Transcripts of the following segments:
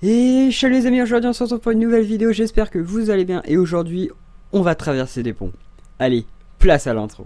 Et salut les amis, aujourd'hui on se retrouve pour une nouvelle vidéo, j'espère que vous allez bien. Et aujourd'hui, on va traverser des ponts. Allez, place à l'intro.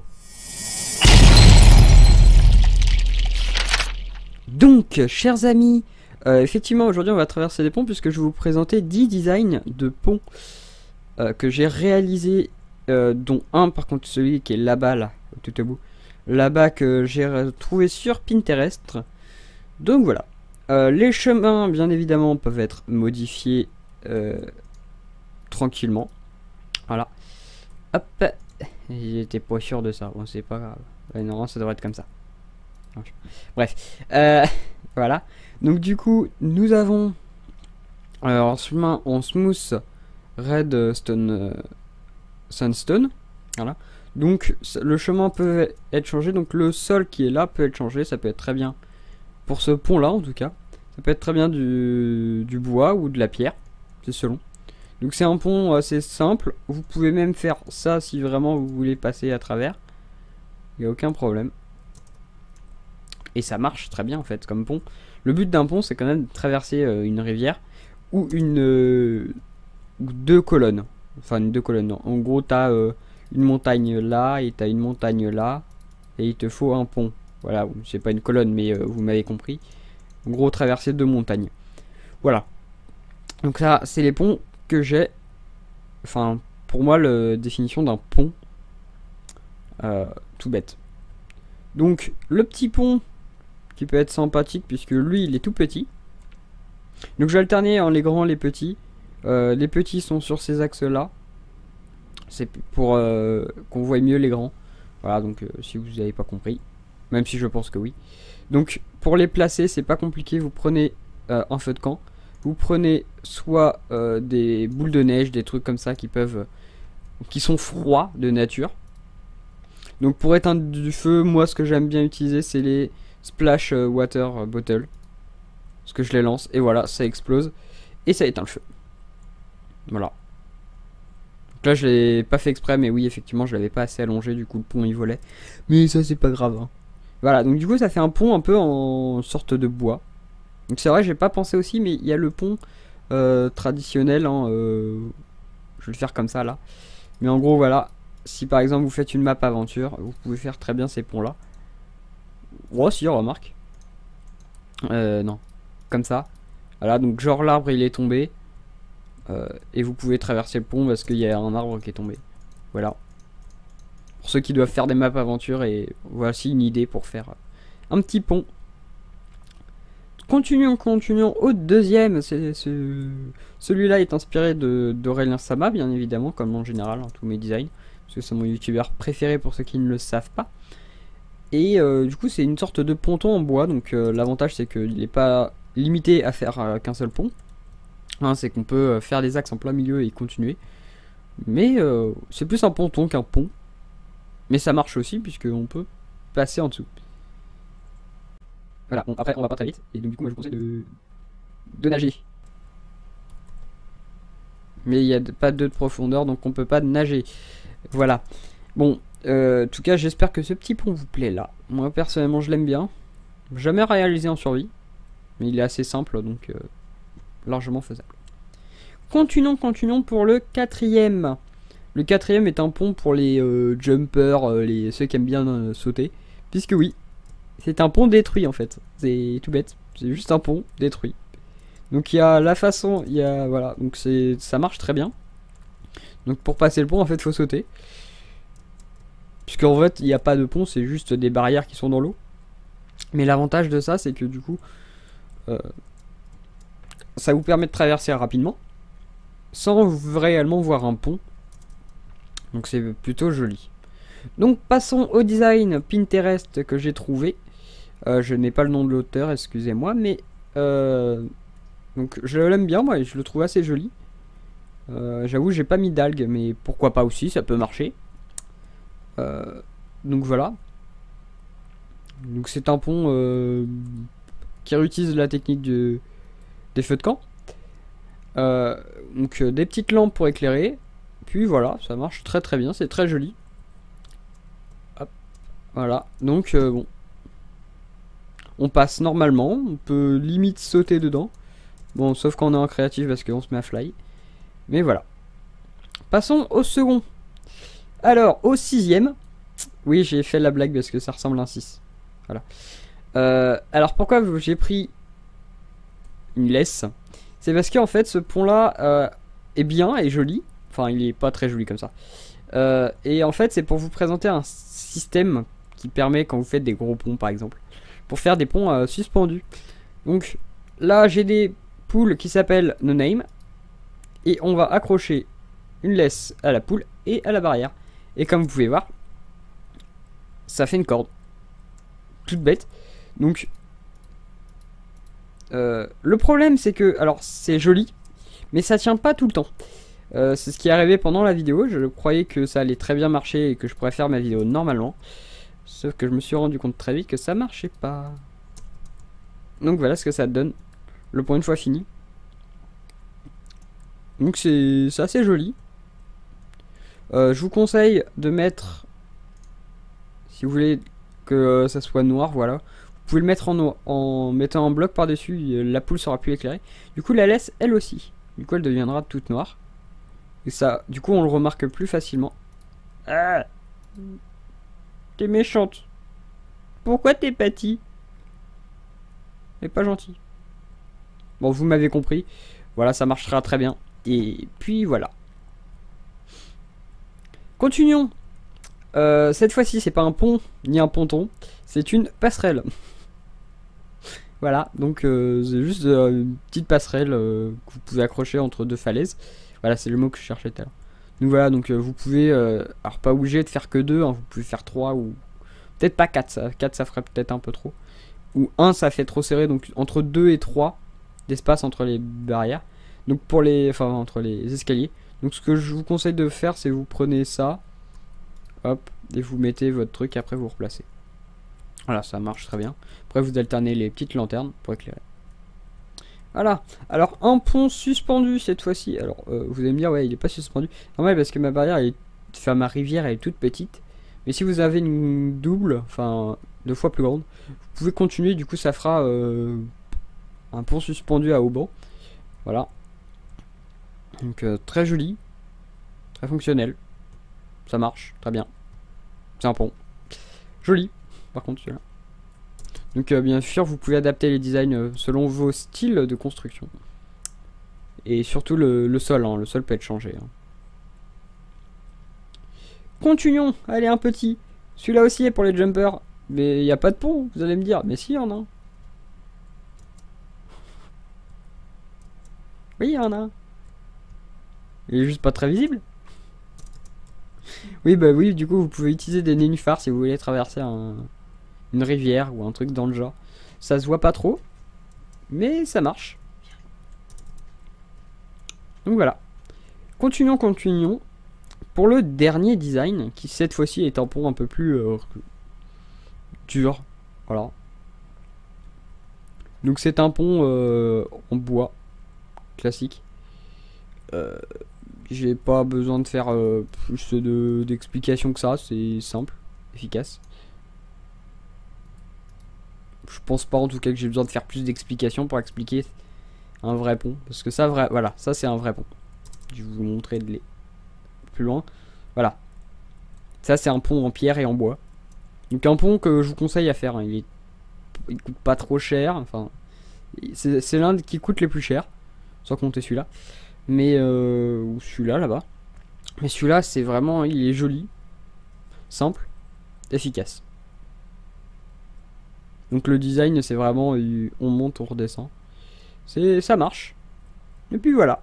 Donc, chers amis, effectivement aujourd'hui on va traverser des ponts puisque je vais vous présenter 10 designs de ponts que j'ai réalisés, dont un par contre celui qui est là-bas, là, tout au bout. Là-bas que j'ai trouvé sur Pinterest. Donc voilà. Les chemins, bien évidemment, peuvent être modifiés tranquillement. Voilà. Hop. J'étais pas sûr de ça. Bon, c'est pas grave. Ouais, non, ça devrait être comme ça. Bref. Voilà. Donc, du coup, nous avons un chemin en smooth redstone sandstone. Voilà. Donc, le chemin peut être changé. Donc, le sol qui est là peut être changé. Ça peut être très bien. Pour ce pont là en tout cas, ça peut être très bien du bois ou de la pierre, c'est selon. Donc c'est un pont assez simple, vous pouvez même faire ça si vraiment vous voulez passer à travers. Il n'y a aucun problème. Et ça marche très bien en fait comme pont. Le but d'un pont c'est quand même de traverser une rivière ou deux colonnes. Enfin deux colonnes non. En gros t'as une montagne là et t'as une montagne là et il te faut un pont. Voilà, c'est pas une colonne, mais vous m'avez compris. En gros, traverser deux montagnes. Voilà. Donc ça, c'est les ponts que j'ai. Enfin, pour moi, la définition d'un pont. Tout bête. Donc, le petit pont, qui peut être sympathique, puisque lui, il est tout petit. Donc, je vais alterner les grands, les petits. Les petits sont sur ces axes-là. C'est pour qu'on voie mieux les grands. Voilà, donc si vous n'avez pas compris. Même si je pense que oui. Donc pour les placer c'est pas compliqué. Vous prenez un feu de camp. Vous prenez soit des boules de neige, des trucs comme ça qui sont froids de nature. Donc pour éteindre du feu, moi ce que j'aime bien utiliser c'est les splash water bottle. Parce que je les lance et voilà, ça explose. Et ça éteint le feu. Voilà. Donc là je l'ai pas fait exprès, mais oui effectivement je l'avais pas assez allongé, du coup le pont il volait. Mais ça c'est pas grave hein. Voilà, donc du coup ça fait un pont un peu en sorte de bois. Donc c'est vrai, j'ai pas pensé aussi, mais il y a le pont traditionnel. Hein, je vais le faire comme ça là. Mais en gros voilà, si par exemple vous faites une map aventure, vous pouvez faire très bien ces ponts là. Oh si, remarque. Non, comme ça. Voilà, donc genre l'arbre il est tombé. Et vous pouvez traverser le pont parce qu'il y a un arbre qui est tombé. Voilà. Pour ceux qui doivent faire des maps aventure, et voici une idée pour faire un petit pont. Continuons au deuxième. Celui-là est inspiré d'Aurélien Sama, bien évidemment, comme en général, hein, tous mes designs. Parce que c'est mon youtubeur préféré pour ceux qui ne le savent pas. Et du coup, c'est une sorte de ponton en bois. Donc l'avantage, c'est qu'il n'est pas limité à faire qu'un seul pont. Hein, c'est qu'on peut faire des axes en plein milieu et continuer. Mais c'est plus un ponton qu'un pont. Mais ça marche aussi puisqu'on peut passer en dessous. Voilà, bon après on va pas très vite. Et donc du coup moi je vous conseille de nager. Mais il n'y a pas de profondeur donc on peut pas nager. Voilà. Bon, en tout cas j'espère que ce petit pont vous plaît là. Moi personnellement je l'aime bien. Jamais réalisé en survie. Mais il est assez simple donc largement faisable. Continuons pour le quatrième. Le quatrième est un pont pour les jumpers, ceux qui aiment bien sauter. Puisque oui, c'est un pont détruit en fait. C'est tout bête. C'est juste un pont détruit. Donc il y a la façon, il y a voilà, donc ça marche très bien. Donc pour passer le pont en fait faut sauter. Puisqu'en fait il n'y a pas de pont, c'est juste des barrières qui sont dans l'eau. Mais l'avantage de ça c'est que du coup ça vous permet de traverser rapidement. Sans réellement voir un pont. Donc c'est plutôt joli. Donc passons au design Pinterest que j'ai trouvé. Je n'ai pas le nom de l'auteur, excusez-moi, mais donc je l'aime bien, moi, et je le trouve assez joli. J'avoue, j'ai pas mis d'algues, mais pourquoi pas aussi, ça peut marcher. Donc voilà. Donc c'est un pont qui réutilise la technique des feux de camp. Donc des petites lampes pour éclairer. Puis voilà, ça marche très très bien, c'est très joli. Hop, voilà, donc bon. On passe normalement, on peut limite sauter dedans. Bon, sauf quand on est en créatif parce qu'on se met à fly. Mais voilà. Passons au second. Alors, au sixième. Oui, j'ai fait la blague parce que ça ressemble à un 6. Voilà. Alors, pourquoi j'ai pris une laisse? C'est parce qu'en fait, ce pont-là est bien et joli. Enfin, il est pas très joli comme ça. Et en fait, c'est pour vous présenter un système qui permet, quand vous faites des gros ponts par exemple, pour faire des ponts suspendus. Donc là, j'ai des poules qui s'appellent No Name. Et on va accrocher une laisse à la poule et à la barrière. Et comme vous pouvez voir, ça fait une corde. Toute bête. Donc, le problème c'est que, alors c'est joli, mais ça tient pas tout le temps. C'est ce qui est arrivé pendant la vidéo. Je croyais que ça allait très bien marcher et que je pourrais faire ma vidéo normalement. Sauf que je me suis rendu compte très vite que ça marchait pas. Donc voilà ce que ça donne. Le point une fois fini. Donc c'est assez joli. Je vous conseille de mettre, si vous voulez que ça soit noir, voilà. Vous pouvez le mettre en mettant un bloc par dessus. La poule sera plus éclairée. Du coup la laisse elle aussi. Du coup elle deviendra toute noire. Et ça, du coup, on le remarque plus facilement. Ah, t'es méchante. Pourquoi t'es pâtie? T'es pas gentil. Bon, vous m'avez compris. Voilà, ça marchera très bien. Et puis voilà. Continuons. Cette fois-ci, c'est pas un pont ni un ponton. C'est une passerelle. Voilà, donc c'est juste une petite passerelle que vous pouvez accrocher entre deux falaises. Voilà, c'est le mot que je cherchais tout à l'heure. Donc voilà, donc vous pouvez, alors pas obligé de faire que 2, hein, vous pouvez faire 3 ou peut-être pas 4, 4 ça ferait peut-être un peu trop. Ou 1 ça fait trop serré, donc entre 2 et 3 d'espace entre les barrières. Donc pour les, enfin entre les escaliers. Donc ce que je vous conseille de faire, c'est vous prenez ça, hop, et vous mettez votre truc et après vous replacez. Voilà, ça marche très bien. Après vous alternez les petites lanternes pour éclairer. Voilà, alors un pont suspendu cette fois-ci. Alors vous allez me dire, ouais, il est pas suspendu. Normal parce que ma barrière, enfin ma rivière, elle est toute petite. Mais si vous avez une double, enfin 2 fois plus grande, vous pouvez continuer. Du coup, ça fera un pont suspendu à haubans. Voilà. Donc très joli, très fonctionnel. Ça marche très bien. C'est un pont joli. Par contre, celui-là. Donc bien sûr, vous pouvez adapter les designs selon vos styles de construction. Et surtout le sol, hein, le sol peut être changé. Hein. Continuons, allez un petit. Celui-là aussi est pour les jumpers. Mais il n'y a pas de pont, vous allez me dire. Mais si, il y en a un. Oui, il y en a un. Il est juste pas très visible. Oui, bah oui, du coup, vous pouvez utiliser des nénuphars si vous voulez traverser une rivière ou un truc dans le genre. Ça se voit pas trop, mais ça marche. Donc voilà. Continuons. Pour le dernier design, qui cette fois-ci est un pont un peu plus dur. Voilà. Donc c'est un pont en bois classique. J'ai pas besoin de faire plus d'explications que ça. C'est simple, efficace. Je pense pas en tout cas que j'ai besoin de faire plus d'explications pour expliquer un vrai pont. Parce que ça, voilà, ça c'est un vrai pont. Je vais vous montrer de plus loin. Voilà. Ça c'est un pont en pierre et en bois. Donc un pont que je vous conseille à faire. Hein. Il coûte pas trop cher. Enfin, c'est l'un qui coûte les plus chers. Sans compter celui-là. Mais ou celui-là là-bas. Mais celui-là c'est vraiment, il est joli. Simple. Efficace. Donc le design c'est vraiment, on monte, on redescend. Ça marche. Et puis voilà.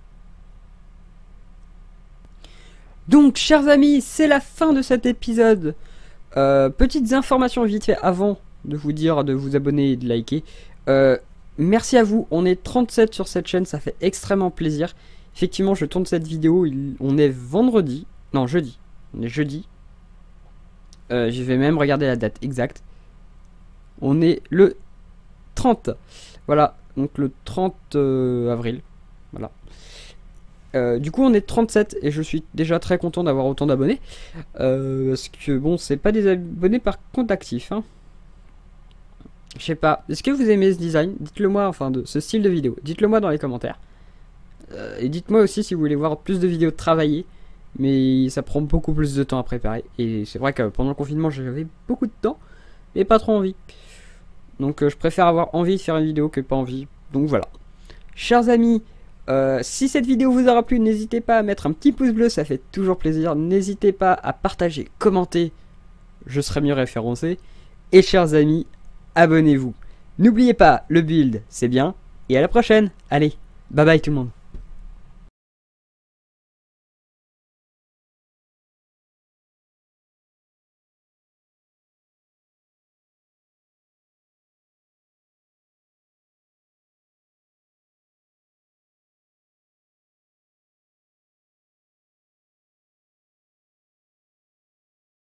Donc chers amis, c'est la fin de cet épisode. Petites informations vite fait avant de vous dire de vous abonner et de liker. Merci à vous, on est 37 sur cette chaîne, ça fait extrêmement plaisir. Effectivement je tourne cette vidéo, on est vendredi, non jeudi, on est jeudi. Je vais même regarder la date exacte. On est le 30. Voilà, donc le 30 avril. Voilà. Du coup on est 37 et je suis déjà très content d'avoir autant d'abonnés. Parce que bon, c'est pas des abonnés par compte actif. Hein. Je sais pas. Est-ce que vous aimez ce design? Dites-le moi, enfin de ce style de vidéo. Dites-le moi dans les commentaires. Et dites-moi aussi si vous voulez voir plus de vidéos travaillées. Mais ça prend beaucoup plus de temps à préparer. Et c'est vrai que pendant le confinement j'avais beaucoup de temps. Mais pas trop envie. Donc je préfère avoir envie de faire une vidéo que pas envie. Donc voilà. Chers amis, si cette vidéo vous aura plu, n'hésitez pas à mettre un petit pouce bleu, ça fait toujours plaisir. N'hésitez pas à partager, commenter, je serai mieux référencé. Et chers amis, abonnez-vous. N'oubliez pas, le build, c'est bien. Et à la prochaine. Allez, bye bye tout le monde.